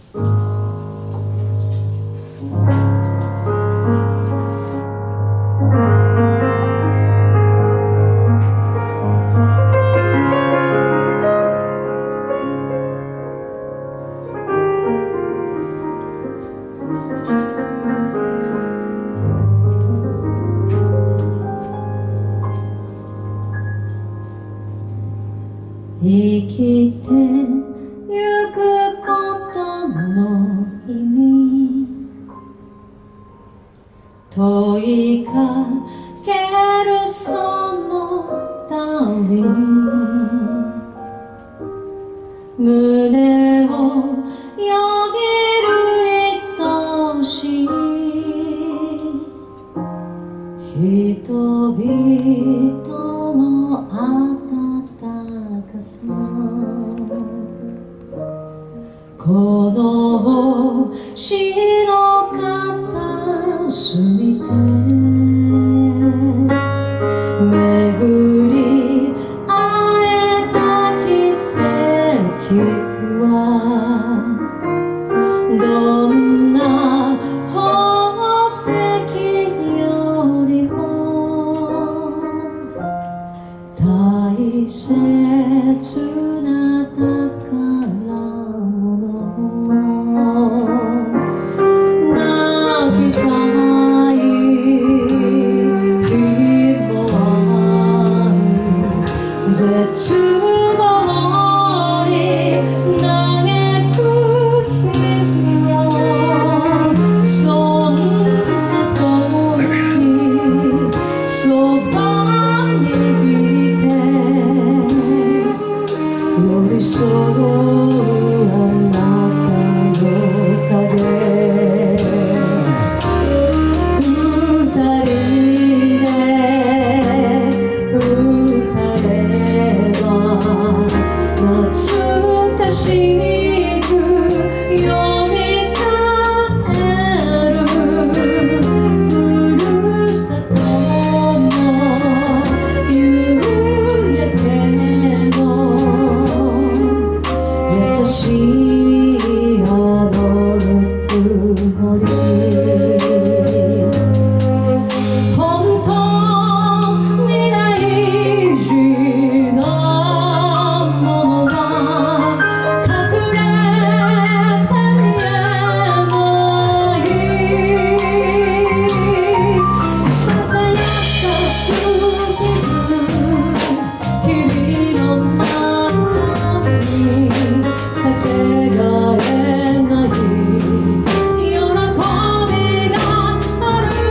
生きてゆくことの意味問いかけるそのたびに胸をよぎる愛しい人々の温かさこの星の片隅で巡り会えた奇跡はどんな宝石よりも大切な宝物泣きたい日もある絶望に嘆く日もそんな時そばにいて寄り添うあなたの影二人で歌えば懐かしくよみがえるふるさとの夕焼けの優しいあのぬくもり本当に大事なものが隠れて見えないささやかすぎる日々の中にかけがえない喜びがある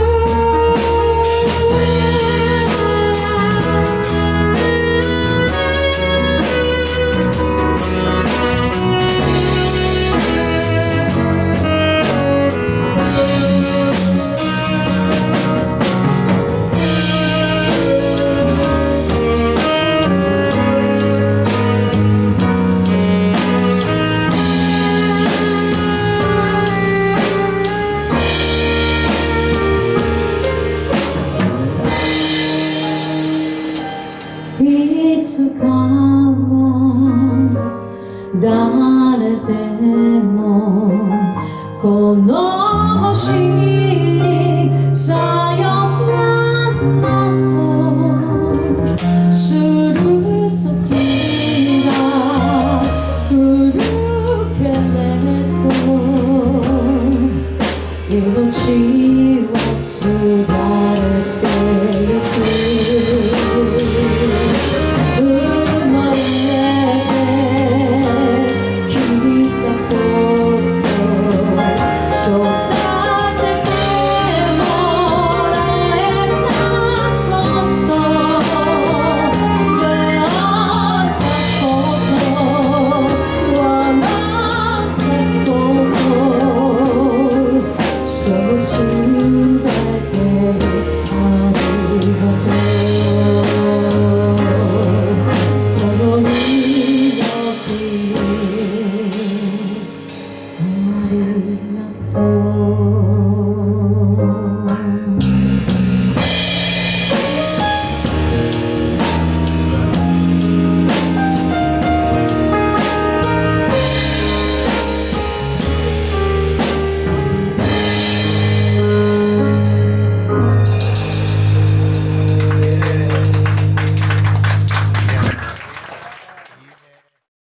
いつかは誰でもこの星にさよならをする時が来るけれど命